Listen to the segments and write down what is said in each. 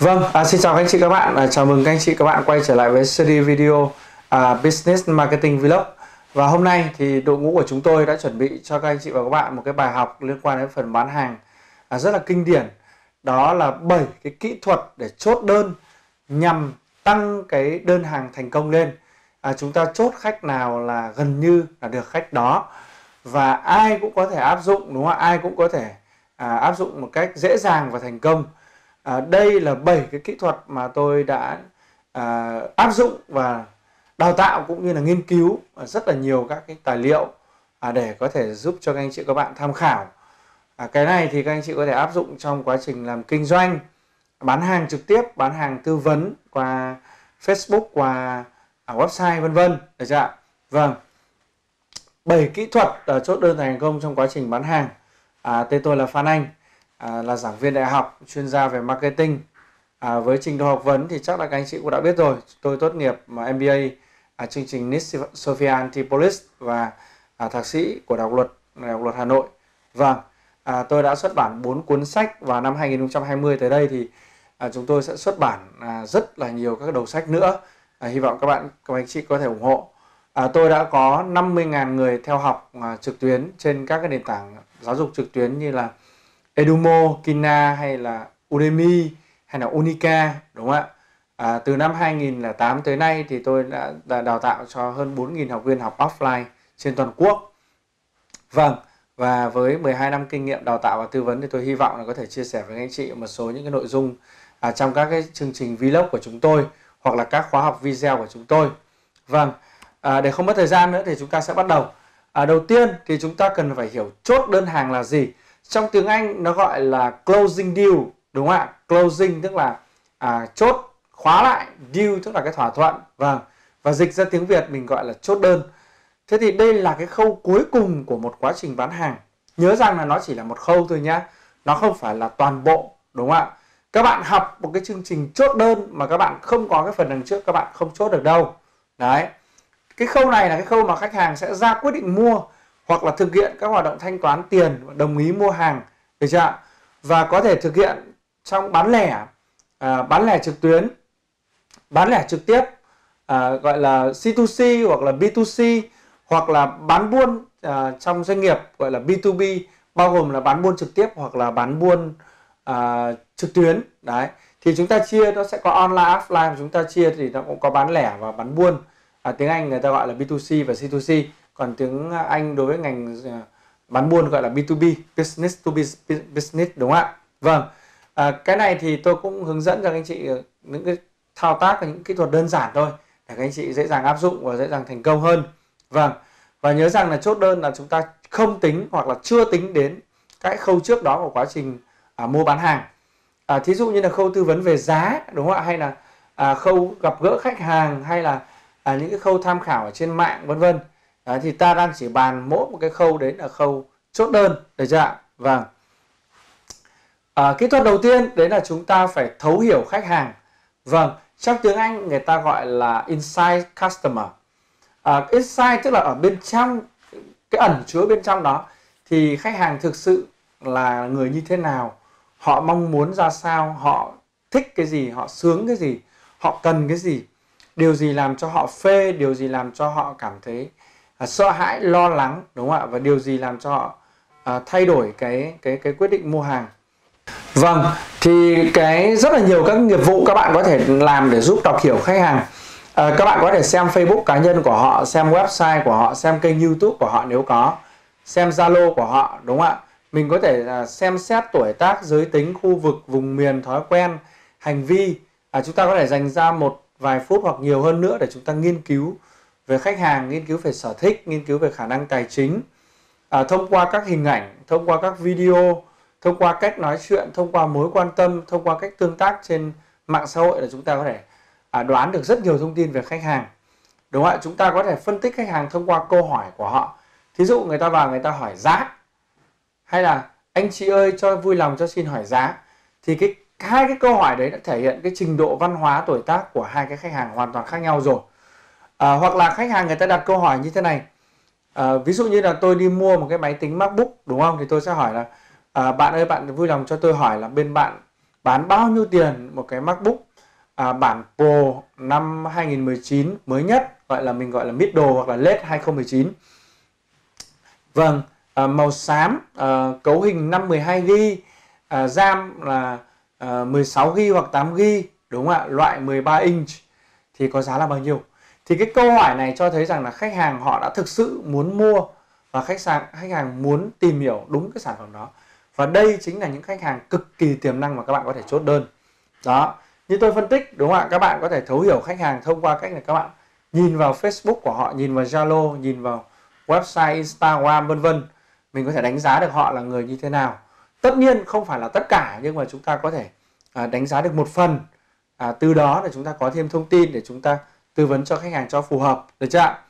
Xin chào các anh chị các bạn. Chào mừng các anh chị các bạn quay trở lại với series video Business Marketing Vlog. Và hôm nay thì đội ngũ của chúng tôi đã chuẩn bị cho các anh chị và các bạn một cái bài học liên quan đến phần bán hàng rất là kinh điển. Đó là 7 cái kỹ thuật để chốt đơn nhằm tăng cái đơn hàng thành công lên. Chúng ta chốt khách nào là gần như là được khách đó. Và ai cũng có thể áp dụng, đúng không ạ? Ai cũng có thể áp dụng một cách dễ dàng và thành công. Đây là 7 cái kỹ thuật mà tôi đã áp dụng và đào tạo cũng như là nghiên cứu rất là nhiều các cái tài liệu để có thể giúp cho các anh chị các bạn tham khảo. Cái này thì các anh chị có thể áp dụng trong quá trình làm kinh doanh, bán hàng trực tiếp, bán hàng tư vấn qua Facebook, qua website vân vân, được chưa ạ? Vâng. 7 kỹ thuật chốt đơn thành công trong quá trình bán hàng. Tên tôi là Phan Anh, là giảng viên đại học, chuyên gia về marketing. Với trình độ học vấn thì chắc là các anh chị cũng đã biết rồi. Tôi tốt nghiệp MBA chương trình NIST Sophia Antipolis và thạc sĩ của Đại học Luật Hà Nội. Vâng, tôi đã xuất bản 4 cuốn sách và năm 2020 tới đây thì chúng tôi sẽ xuất bản rất là nhiều các đầu sách nữa. Hy vọng các anh chị có thể ủng hộ. Tôi đã có 50.000 người theo học trực tuyến trên các cái nền tảng giáo dục trực tuyến như là Edumo, Kina hay là Udemy hay là Unica, đúng không ạ? Từ năm 2008 tới nay thì tôi đã đào tạo cho hơn 4.000 học viên học offline trên toàn quốc. Vâng, và với 12 năm kinh nghiệm đào tạo và tư vấn thì tôi hy vọng là có thể chia sẻ với anh chị một số những cái nội dung trong các cái chương trình vlog của chúng tôi hoặc là các khóa học video của chúng tôi. Vâng, để không mất thời gian nữa thì chúng ta sẽ bắt đầu. Đầu tiên thì chúng ta cần phải hiểu chốt đơn hàng là gì. Trong tiếng Anh nó gọi là closing deal, đúng không ạ? Closing tức là chốt, khóa lại, deal tức là cái thỏa thuận. Vâng, và dịch ra tiếng Việt mình gọi là chốt đơn. Thế thì đây là cái khâu cuối cùng của một quá trình bán hàng. Nhớ rằng là nó chỉ là một khâu thôi nhá. Nó không phải là toàn bộ, đúng không ạ? Các bạn học một cái chương trình chốt đơn mà các bạn không có cái phần đằng trước các bạn không chốt được đâu. Đấy. Cái khâu này là cái khâu mà khách hàng sẽ ra quyết định mua hoặc là thực hiện các hoạt động thanh toán tiền, đồng ý mua hàng, được chưa ạ? Và có thể thực hiện trong bán lẻ trực tuyến, bán lẻ trực tiếp, gọi là C2C hoặc là B2C, hoặc là bán buôn trong doanh nghiệp gọi là B2B, bao gồm là bán buôn trực tiếp hoặc là bán buôn trực tuyến. Đấy, thì chúng ta chia nó sẽ có online, offline, chúng ta chia thì nó cũng có bán lẻ và bán buôn. Tiếng Anh người ta gọi là B2C và C2C, còn tiếng Anh đối với ngành bán buôn gọi là B2B, business to business, đúng không ạ? Vâng, cái này thì tôi cũng hướng dẫn cho các anh chị những cái thao tác và những kỹ thuật đơn giản thôi để các anh chị dễ dàng áp dụng và dễ dàng thành công hơn. Vâng, và nhớ rằng là chốt đơn là chúng ta không tính hoặc là chưa tính đến các khâu trước đó của quá trình mua bán hàng. Thí dụ như là khâu tư vấn về giá, đúng không ạ? Hay là khâu gặp gỡ khách hàng, hay là những cái khâu tham khảo ở trên mạng vân vân. Thì ta đang chỉ bàn mỗi một cái khâu đấy là khâu chốt đơn, được chưa ạ? Vâng. Kỹ thuật đầu tiên đấy là chúng ta phải thấu hiểu khách hàng. Vâng, trong tiếng Anh người ta gọi là insight customer. Insight tức là ở bên trong, cái ẩn chứa bên trong đó thì khách hàng thực sự là người như thế nào, họ mong muốn ra sao, họ thích cái gì, họ sướng cái gì, họ cần cái gì, điều gì làm cho họ phê, điều gì làm cho họ cảm thấy sợ hãi, lo lắng, đúng không ạ? Và điều gì làm cho họ thay đổi cái quyết định mua hàng. Vâng, thì rất là nhiều các nghiệp vụ các bạn có thể làm để giúp đọc hiểu khách hàng. Các bạn có thể xem Facebook cá nhân của họ, xem website của họ, xem kênh YouTube của họ nếu có, xem Zalo của họ, đúng không ạ? Mình có thể xem xét tuổi tác, giới tính, khu vực, vùng miền, thói quen, hành vi. Chúng ta có thể dành ra một vài phút hoặc nhiều hơn nữa để chúng ta nghiên cứu về khách hàng, nghiên cứu về sở thích, nghiên cứu về khả năng tài chính. Thông qua các hình ảnh, thông qua các video, thông qua cách nói chuyện, thông qua mối quan tâm, thông qua cách tương tác trên mạng xã hội là chúng ta có thể đoán được rất nhiều thông tin về khách hàng, đúng không ạ? Chúng ta có thể phân tích khách hàng thông qua câu hỏi của họ. Thí dụ người ta vào người ta hỏi giá, hay là anh chị ơi cho vui lòng cho xin hỏi giá, thì hai cái câu hỏi đấy đã thể hiện cái trình độ văn hóa tuổi tác của hai cái khách hàng hoàn toàn khác nhau rồi. Hoặc là khách hàng người ta đặt câu hỏi như thế này, ví dụ như là tôi đi mua một cái máy tính MacBook, đúng không? Thì tôi sẽ hỏi là bạn ơi, bạn vui lòng cho tôi hỏi là bên bạn bán bao nhiêu tiền một cái MacBook bản Pro năm 2019 mới nhất, mình gọi là middle hoặc là late 2019. Vâng, màu xám, cấu hình 512GB, RAM là 16GB hoặc 8GB, đúng không ạ? Loại 13 inch thì có giá là bao nhiêu? Thì cái câu hỏi này cho thấy rằng là khách hàng họ đã thực sự muốn mua và khách hàng muốn tìm hiểu đúng cái sản phẩm đó. Và đây chính là những khách hàng cực kỳ tiềm năng mà các bạn có thể chốt đơn. Đó, như tôi phân tích, đúng không ạ? Các bạn có thể thấu hiểu khách hàng thông qua cách này, các bạn nhìn vào Facebook của họ, nhìn vào Zalo, nhìn vào website, Instagram, vân vân. Mình có thể đánh giá được họ là người như thế nào. Tất nhiên không phải là tất cả, nhưng mà chúng ta có thể đánh giá được một phần. Từ đó để chúng ta có thêm thông tin để chúng ta tư vấn cho khách hàng cho phù hợp, được chưa ạ?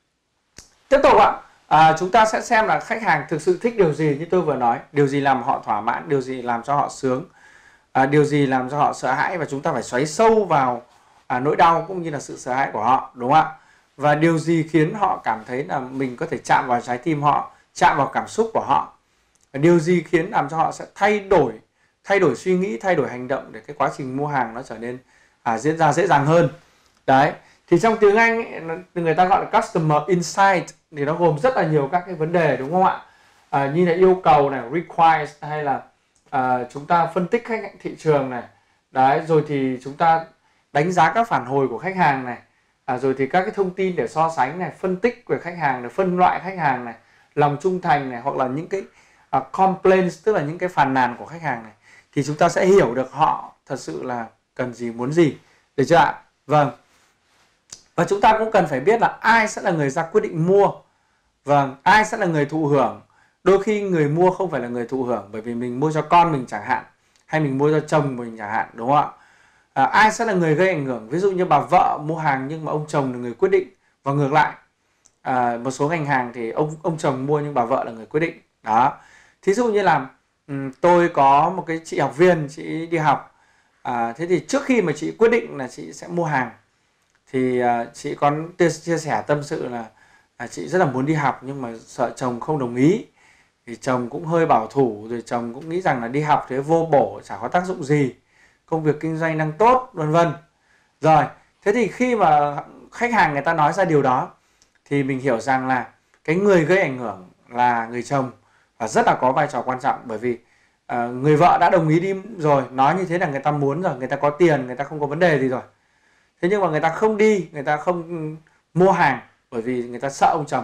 Tiếp tục ạ, chúng ta sẽ xem là khách hàng thực sự thích điều gì. Như tôi vừa nói, điều gì làm họ thỏa mãn, điều gì làm cho họ sướng, điều gì làm cho họ sợ hãi, và chúng ta phải xoáy sâu vào nỗi đau cũng như là sự sợ hãi của họ, đúng không ạ? Và điều gì khiến họ cảm thấy là mình có thể chạm vào trái tim họ, chạm vào cảm xúc của họ, và điều gì khiến làm cho họ sẽ thay đổi suy nghĩ, thay đổi hành động để cái quá trình mua hàng nó trở nên diễn ra dễ dàng hơn. Đấy, thì trong tiếng Anh ấy, người ta gọi là customer insight, thì nó gồm rất là nhiều các cái vấn đề, đúng không ạ? Như là yêu cầu này, requires, hay là chúng ta phân tích thị trường này, đấy, rồi thì chúng ta đánh giá các phản hồi của khách hàng này, rồi thì các cái thông tin để so sánh này, phân tích về khách hàng này, phân loại khách hàng này, lòng trung thành này, hoặc là những cái complaints, tức là những cái phàn nàn của khách hàng này, thì chúng ta sẽ hiểu được họ thật sự là cần gì, muốn gì, được chưa ạ? Vâng. Và chúng ta cũng cần phải biết là ai sẽ là người ra quyết định mua. Vâng, ai sẽ là người thụ hưởng. Đôi khi người mua không phải là người thụ hưởng, bởi vì mình mua cho con mình chẳng hạn, hay mình mua cho chồng mình chẳng hạn, đúng không ạ? Ai sẽ là người gây ảnh hưởng? Ví dụ như bà vợ mua hàng nhưng mà ông chồng là người quyết định, và ngược lại. Một số ngành hàng thì ông chồng mua nhưng bà vợ là người quyết định. Đó. Thí dụ như là tôi có một cái chị học viên, chị đi học. Thế thì trước khi mà chị quyết định là chị sẽ mua hàng, thì chị có chia sẻ tâm sự là chị rất là muốn đi học nhưng mà sợ chồng không đồng ý, thì chồng cũng hơi bảo thủ, rồi chồng cũng nghĩ rằng là đi học thế vô bổ, chả có tác dụng gì, công việc kinh doanh đang tốt, vân vân. Rồi, thế thì khi mà khách hàng người ta nói ra điều đó, thì mình hiểu rằng là cái người gây ảnh hưởng là người chồng, và rất là có vai trò quan trọng, bởi vì người vợ đã đồng ý đi rồi, nói như thế là người ta muốn rồi, người ta có tiền, người ta không có vấn đề gì rồi. Thế nhưng mà người ta không đi, người ta không mua hàng bởi vì người ta sợ ông chồng.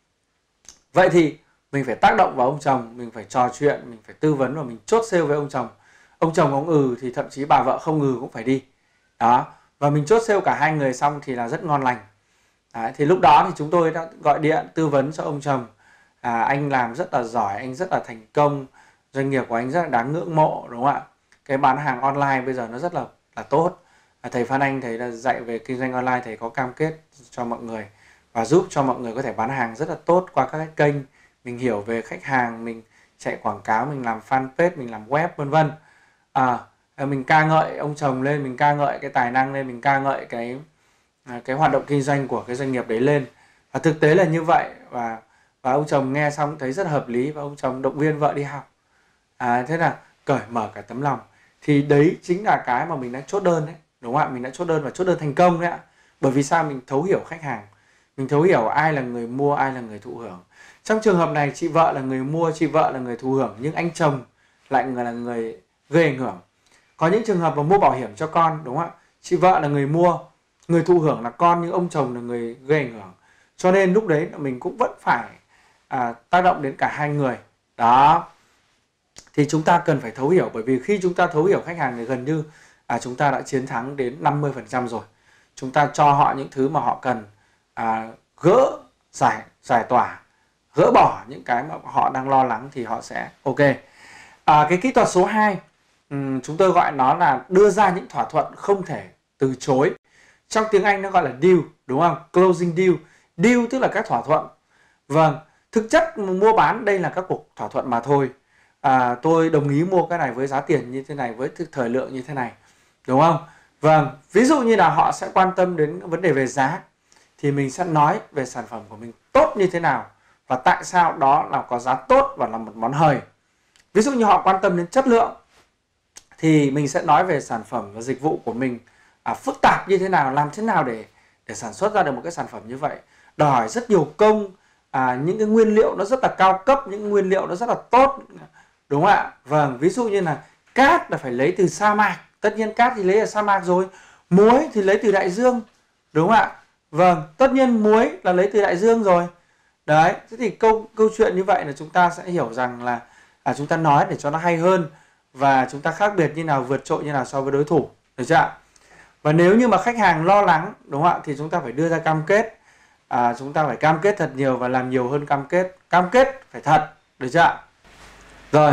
Vậy thì mình phải tác động vào ông chồng, mình phải trò chuyện, mình phải tư vấn và mình chốt sale với ông chồng. Ông chồng ông thì thậm chí bà vợ không cũng phải đi. Đó, và mình chốt sale cả hai người xong thì là rất ngon lành. Đấy, thì lúc đó thì chúng tôi đã gọi điện tư vấn cho ông chồng. Anh làm rất là giỏi, anh rất là thành công, doanh nghiệp của anh rất là đáng ngưỡng mộ, đúng không ạ? Cái bán hàng online bây giờ nó rất là tốt. Thầy Phan Anh, thầy đã dạy về kinh doanh online, thầy có cam kết cho mọi người và giúp cho mọi người có thể bán hàng rất là tốt qua các cái kênh. Mình hiểu về khách hàng, mình chạy quảng cáo, mình làm fanpage, mình làm web, vân vân. Mình ca ngợi ông chồng lên, mình ca ngợi cái tài năng lên, mình ca ngợi cái hoạt động kinh doanh của cái doanh nghiệp đấy lên. Và thực tế là như vậy, và ông chồng nghe xong thấy rất hợp lý, và ông chồng động viên vợ đi học. Thế là cởi mở cả tấm lòng. Thì đấy chính là cái mà mình đã chốt đơn đấy, đúng không ạ? Mình đã chốt đơn và chốt đơn thành công đấy ạ. Bởi vì sao? Mình thấu hiểu khách hàng, mình thấu hiểu ai là người mua, ai là người thụ hưởng. Trong trường hợp này, chị vợ là người mua, chị vợ là người thụ hưởng, nhưng anh chồng lại là người gây ảnh hưởng. Có những trường hợp mà mua bảo hiểm cho con, đúng không ạ? Chị vợ là người mua, người thụ hưởng là con, nhưng ông chồng là người gây ảnh hưởng. Cho nên lúc đấy mình cũng vẫn phải tác động đến cả hai người. Đó. Thì chúng ta cần phải thấu hiểu, bởi vì khi chúng ta thấu hiểu khách hàng thì gần như chúng ta đã chiến thắng đến 50% rồi. Chúng ta cho họ những thứ mà họ cần, gỡ, giải tỏa, gỡ bỏ những cái mà họ đang lo lắng thì họ sẽ ok. Cái kỹ thuật số 2, chúng tôi gọi nó là đưa ra những thỏa thuận không thể từ chối. Trong tiếng Anh nó gọi là deal, đúng không? Closing deal. Deal tức là các thỏa thuận. Vâng, thực chất mua bán đây là các cuộc thỏa thuận mà thôi. Tôi đồng ý mua cái này với giá tiền như thế này, với thời lượng như thế này, đúng không? Vâng, ví dụ như là họ sẽ quan tâm đến vấn đề về giá, thì mình sẽ nói về sản phẩm của mình tốt như thế nào, và tại sao đó là có giá tốt và là một món hời. Ví dụ như họ quan tâm đến chất lượng, thì mình sẽ nói về sản phẩm và dịch vụ của mình phức tạp như thế nào, làm thế nào để sản xuất ra được một cái sản phẩm như vậy, đòi hỏi rất nhiều công, những cái nguyên liệu nó rất là cao cấp, những nguyên liệu nó rất là tốt, đúng không ạ? Vâng, ví dụ như là cát là phải lấy từ sa mạc, tất nhiên cát thì lấy ở sa mạc rồi, muối thì lấy từ đại dương, đúng không ạ? Vâng, tất nhiên muối là lấy từ đại dương rồi. Đấy, thế thì câu chuyện như vậy là chúng ta sẽ hiểu rằng là chúng ta nói để cho nó hay hơn và chúng ta khác biệt như nào, vượt trội như nào so với đối thủ, được chưa ạ? Và nếu như mà khách hàng lo lắng, đúng không ạ, thì chúng ta phải đưa ra cam kết, chúng ta phải cam kết thật nhiều và làm nhiều hơn cam kết phải thật, được chưa ạ? Rồi,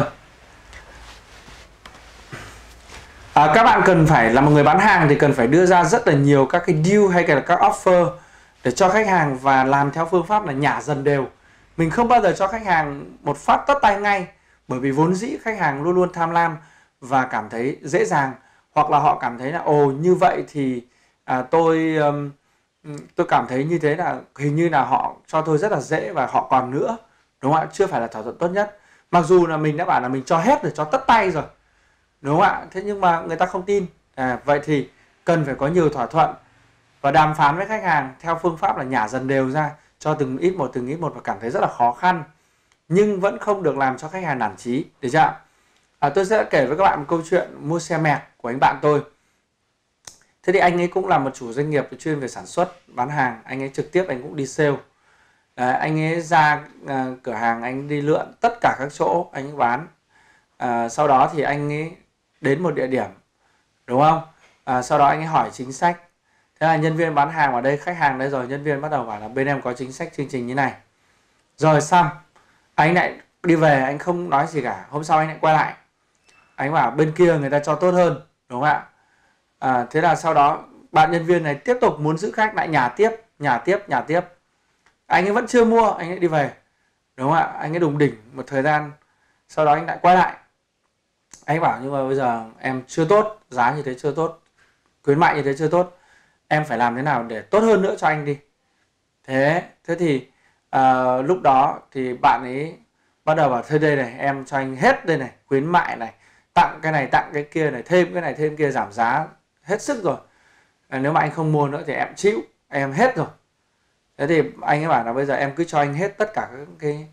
các bạn cần phải là một người bán hàng thì cần phải đưa ra rất là nhiều các cái deal hay là các offer để cho khách hàng và làm theo phương pháp là nhả dần đều. Mình không bao giờ cho khách hàng một phát tất tay ngay, bởi vì vốn dĩ khách hàng luôn luôn tham lam và cảm thấy dễ dàng, hoặc là họ cảm thấy là ồ như vậy thì tôi cảm thấy như thế là hình như là họ cho tôi rất là dễ và họ còn nữa, đúng không ạ? Chưa phải là thỏa thuận tốt nhất. Mặc dù là mình đã bảo là mình cho hết rồi, cho tất tay rồi, đúng không ạ? Thế nhưng mà người ta không tin. Vậy thì cần phải có nhiều thỏa thuận và đàm phán với khách hàng theo phương pháp là nhả dần đều ra, cho từng ít một và cảm thấy rất là khó khăn, nhưng vẫn không được làm cho khách hàng nản chí, được chưa? Tôi sẽ kể với các bạn một câu chuyện mua xe mẹc của anh bạn tôi. Thế thì anh ấy cũng là một chủ doanh nghiệp chuyên về sản xuất, bán hàng. Anh ấy trực tiếp anh cũng đi sale. Đấy, anh ấy ra cửa hàng, anh đi lượn tất cả các chỗ anh ấy bán. Sau đó thì anh ấy đến một địa điểm, đúng không? Sau đó anh ấy hỏi chính sách. Thế là nhân viên bán hàng ở đây, khách hàng đây rồi, nhân viên bắt đầu bảo là bên em có chính sách chương trình như này. Rồi xong, anh lại đi về, anh không nói gì cả. Hôm sau anh lại quay lại, anh bảo bên kia người ta cho tốt hơn, đúng không ạ? Thế là sau đó bạn nhân viên này tiếp tục muốn giữ khách, lại nhả tiếp. Anh ấy vẫn chưa mua, anh ấy đi về, đúng không ạ? Anh ấy đùng đỉnh một thời gian, sau đó anh lại quay lại, anh bảo nhưng mà bây giờ em chưa tốt, giá như thế chưa tốt, khuyến mại như thế chưa tốt, em phải làm thế nào để tốt hơn nữa cho anh đi. Thế thì lúc đó thì bạn ấy bắt đầu bảo thôi đây này, em cho anh hết đây này, khuyến mại này, tặng cái này tặng cái kia này, thêm cái này thêm kia, giảm giá hết sức rồi. Nếu mà anh không mua nữa thì em chịu, em hết rồi. Thế thì anh ấy bảo là bây giờ em cứ cho anh hết tất cả các cái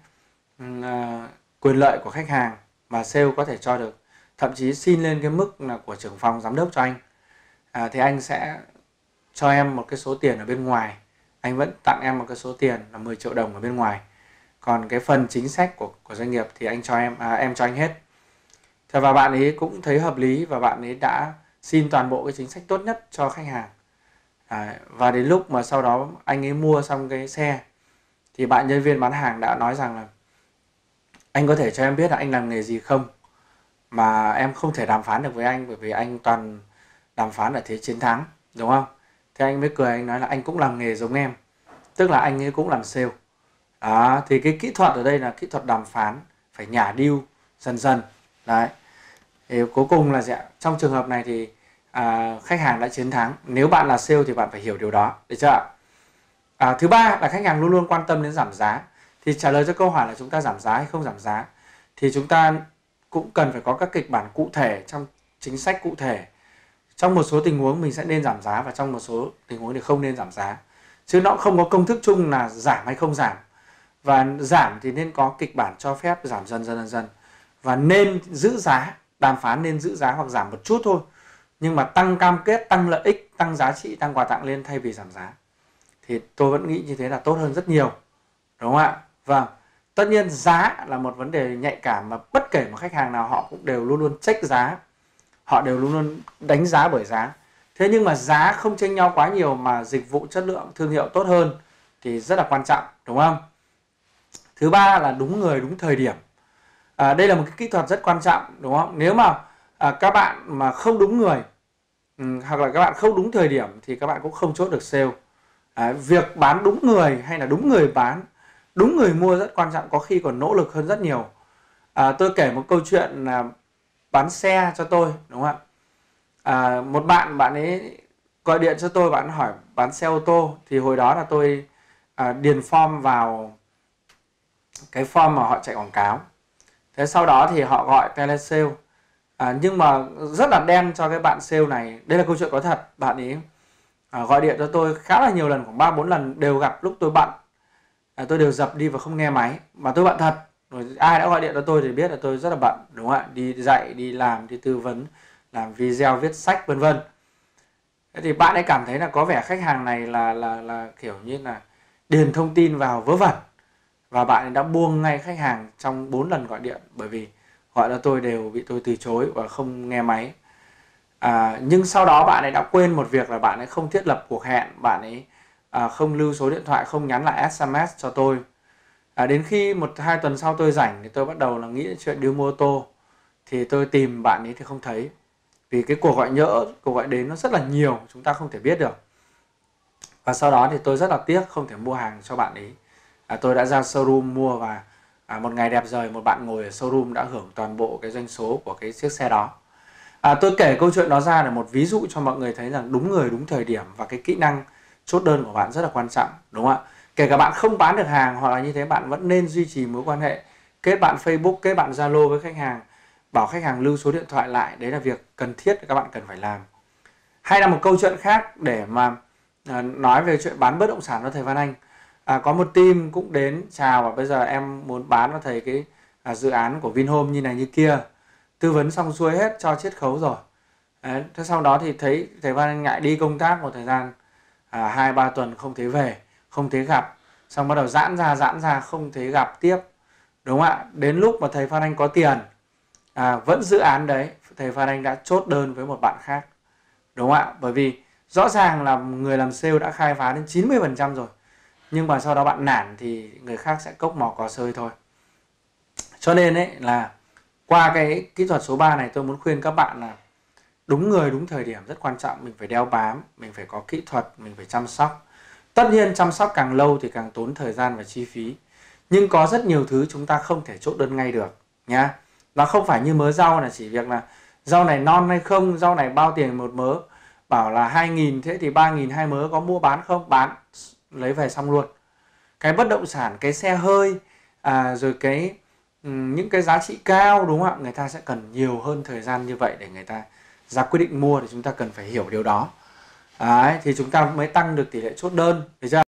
quyền lợi của khách hàng mà sale có thể cho được, thậm chí xin lên cái mức là của trưởng phòng giám đốc cho anh. Thì anh sẽ cho em một cái số tiền ở bên ngoài, anh vẫn tặng em một cái số tiền là 10 triệu đồng ở bên ngoài, còn cái phần chính sách của doanh nghiệp thì anh cho em cho anh hết. Thế và bạn ấy cũng thấy hợp lý và bạn ấy đã xin toàn bộ cái chính sách tốt nhất cho khách hàng. Và đến lúc mà sau đó anh ấy mua xong cái xe thì bạn nhân viên bán hàng đã nói rằng là anh có thể cho em biết là anh làm nghề gì không, mà em không thể đàm phán được với anh, bởi vì anh toàn đàm phán ở thế chiến thắng, đúng không? Thế anh mới cười, anh nói là anh cũng làm nghề giống em, tức là anh ấy cũng làm sale. Thì cái kỹ thuật ở đây là kỹ thuật đàm phán, phải nhả deal dần dần. Đấy. Thì cuối cùng là trong trường hợp này thì khách hàng đã chiến thắng. Nếu bạn là sale thì bạn phải hiểu điều đó, được chưa ạ? Thứ ba là khách hàng luôn luôn quan tâm đến giảm giá. Thì trả lời cho câu hỏi là chúng ta giảm giá hay không giảm giá, thì chúng ta cũng cần phải có các kịch bản cụ thể, trong chính sách cụ thể. Trong một số tình huống mình sẽ nên giảm giá và trong một số tình huống thì không nên giảm giá. Chứ nó không có công thức chung là giảm hay không giảm. Và giảm thì nên có kịch bản cho phép giảm dần. Và nên giữ giá, đàm phán nên giữ giá hoặc giảm một chút thôi, nhưng mà tăng cam kết, tăng lợi ích, tăng giá trị, tăng quà tặng lên thay vì giảm giá. Thì tôi vẫn nghĩ như thế là tốt hơn rất nhiều, đúng không ạ? Vâng, tất nhiên giá là một vấn đề nhạy cảm mà bất kể một khách hàng nào họ cũng đều luôn luôn check giá, họ đều luôn luôn đánh giá bởi giá. Thế nhưng mà giá không chênh nhau quá nhiều mà dịch vụ, chất lượng, thương hiệu tốt hơn thì rất là quan trọng, đúng không? Thứ ba là đúng người, đúng thời điểm. Đây là một cái kỹ thuật rất quan trọng, đúng không? Nếu mà các bạn mà không đúng người hoặc là các bạn không đúng thời điểm thì các bạn cũng không chốt được sale. Việc bán đúng người hay là đúng người bán, đúng người mua rất quan trọng, có khi còn nỗ lực hơn rất nhiều. Tôi kể một câu chuyện là bán xe cho tôi, đúng không ạ? Một bạn ấy gọi điện cho tôi, bạn hỏi bán xe ô tô. Thì hồi đó là tôi điền form vào cái form mà họ chạy quảng cáo. Thế sau đó thì họ gọi telesale, Nhưng mà rất là đen cho cái bạn sale này. Đây là câu chuyện có thật. Bạn ấy gọi điện cho tôi khá là nhiều lần, khoảng 3-4 lần, đều gặp lúc tôi bận. Tôi đều dập đi và không nghe máy. Mà tôi bận thật. Rồi ai đã gọi điện cho tôi thì biết là tôi rất là bận, đúng không ạ? Đi dạy, đi làm, đi tư vấn, làm video, viết sách, vân vân. Thế thì bạn ấy cảm thấy là có vẻ khách hàng này là kiểu như là điền thông tin vào vớ vẩn, và bạn ấy đã buông ngay khách hàng trong 4 lần gọi điện, bởi vì gọi cho tôi đều bị tôi từ chối và không nghe máy. Nhưng sau đó bạn ấy đã quên một việc là bạn ấy không thiết lập cuộc hẹn, bạn ấy không lưu số điện thoại, không nhắn lại SMS cho tôi. Đến khi 1-2 tuần sau tôi rảnh thì tôi bắt đầu là nghĩ đến chuyện đi mua ô tô, thì tôi tìm bạn ấy thì không thấy, vì cái cuộc gọi nhỡ, cuộc gọi đến nó rất là nhiều, chúng ta không thể biết được. Và sau đó thì tôi rất là tiếc không thể mua hàng cho bạn ấy. Tôi đã ra showroom mua, và một ngày đẹp trời một bạn ngồi ở showroom đã hưởng toàn bộ cái doanh số của cái chiếc xe đó. Tôi kể câu chuyện đó ra là một ví dụ cho mọi người thấy rằng đúng người đúng thời điểm và cái kỹ năng chốt đơn của bạn rất là quan trọng, đúng không ạ? Kể cả bạn không bán được hàng hoặc là như thế, bạn vẫn nên duy trì mối quan hệ, kết bạn Facebook, kết bạn Zalo với khách hàng, bảo khách hàng lưu số điện thoại lại. Đấy là việc cần thiết các bạn cần phải làm. Hay là một câu chuyện khác để mà nói về chuyện bán bất động sản cho thầy Văn Anh. Có một team cũng đến chào và bây giờ em muốn bán cho thầy cái dự án của Vinhome như này như kia. Tư vấn xong xuôi hết, cho chiết khấu rồi. Đấy, thế sau đó thì thấy thầy Văn Anh ngại đi công tác một thời gian 2-3 tuần không thấy về, không thấy gặp. Xong bắt đầu giãn ra không thấy gặp tiếp. Đúng không ạ? Đến lúc mà thầy Phan Anh có tiền, vẫn dự án đấy, thầy Phan Anh đã chốt đơn với một bạn khác. Đúng không ạ? Bởi vì rõ ràng là người làm sale đã khai phá đến 90% rồi. Nhưng mà sau đó bạn nản thì người khác sẽ cốc mỏ cò sơi thôi. Cho nên ấy là qua cái kỹ thuật số 3 này, tôi muốn khuyên các bạn là đúng người đúng thời điểm rất quan trọng. Mình phải đeo bám, mình phải có kỹ thuật, mình phải chăm sóc. Tất nhiên chăm sóc càng lâu thì càng tốn thời gian và chi phí. Nhưng có rất nhiều thứ chúng ta không thể chốt đơn ngay được nhá. Nó không phải như mớ rau là chỉ việc là rau này non hay không, rau này bao tiền một mớ. Bảo là 2.000, thế thì 3.000 hai mớ, có mua bán không? Bán, lấy về xong luôn. Cái bất động sản, cái xe hơi, rồi những cái giá trị cao, đúng không ạ? Người ta sẽ cần nhiều hơn thời gian như vậy để người ta ra quyết định mua, thì chúng ta cần phải hiểu điều đó. Đấy, thì chúng ta mới tăng được tỷ lệ chốt đơn. Được chưa?